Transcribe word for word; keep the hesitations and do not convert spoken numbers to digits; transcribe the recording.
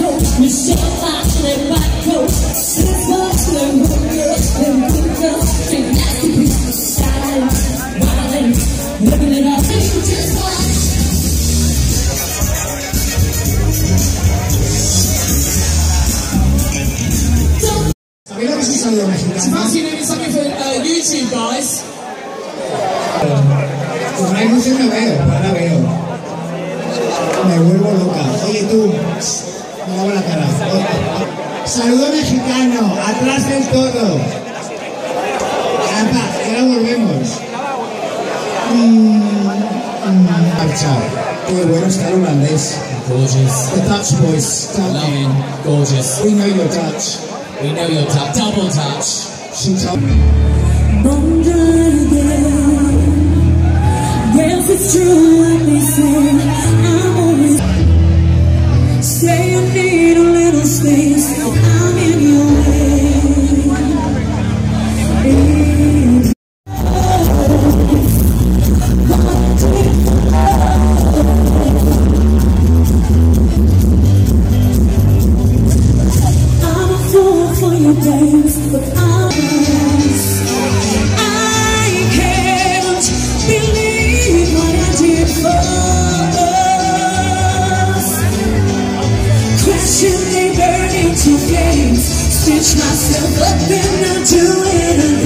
YouTube, guys. Con la ilusión no veo, ahora veo. Me vuelvo loca. Oye tú, me lavo la cara. Saludo mexicano, atrás del todo. Anda, ahora volvemos. Marchao. Qué bueno está el holandés. Gorgeous. The Dutch boys. Loving. Gorgeous. We know you're Dutch. We know you're Dutch. Double touch. She told me. Well, if it's true what they say, I'm always say you need a little space, I'm in your way. I'm a fool for your days, but I'm to flames, stitch myself up and I do it again.